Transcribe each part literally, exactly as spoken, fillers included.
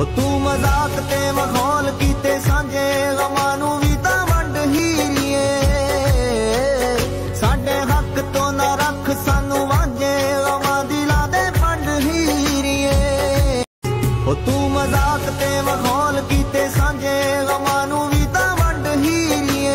हो तू मजाक ते मखौल कीते सांझे गमां नूं वी तां वंड हीरीए साडे हक तो ना रख सानू वांझे गमां दिलां दे फंड हीरीए हो तू मजाक ते मखौल कीते सांझे गमां नूं वी तां वंड हीरीए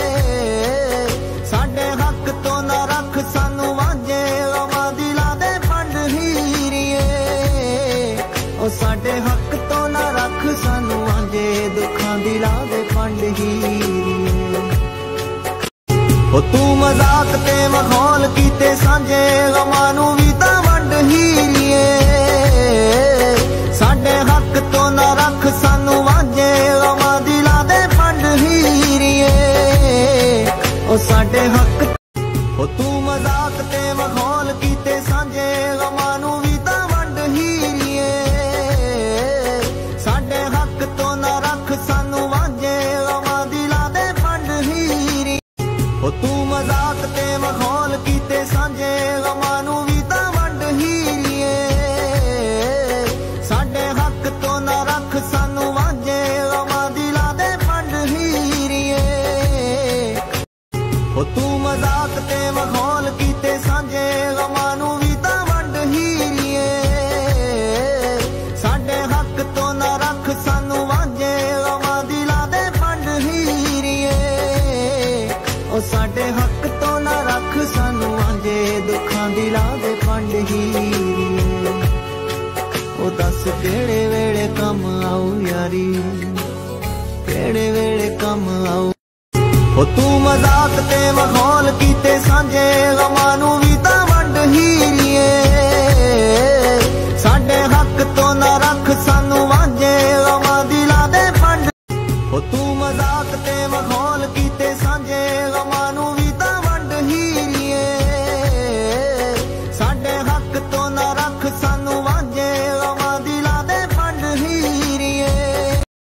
साडे हक तो ना रख सानू वांझे गमां दिलां दे फंड हीरीए ओ साडे हक सानू आंजे दुखां दिलां दे फंड हीरीए हो तू मजाक ते मखौल कीते सांझे गमां नूं वी तां वंड हीरीए साडे हक तो ना रख सानू वांझे गमां दिलां दे फंड हीरीए ओ साडे हक हो तू मजाक ते मखौल कीते सांझे गमां नूं वी तां वंड हीरीए साडे हक तो ना रख सानू वांझे गमां दिलां दे फंड हीरी हो तू मजाक ते मखौल कीते सांझे गमां नूं वी तां वंड हीरीए साडे हक तो ना रख सानू वांझे गमां दिलां दे फंड हीरीए हो तू मजाक ते मखौल कीते सांझे गमां नूं वी तां वंड हीरीए साडे हक तो ना रख सानू वांझे गमां दिलां दे फंड हीरीए ओ साडे हक तो ना रख सानू वांझे दुखां दिलां दे फंड हीरीए ओ दस केड़े वेले कम आऊ यारी केड़े वेले कम आऊ हो तू मजाक ते मखौल कीते सांझे गमां नूं वी तां वंड हीरीए साडे हक तो ना रख सानू वांझे गमां दिलां दे फंड हो तू मजाक ते मखौल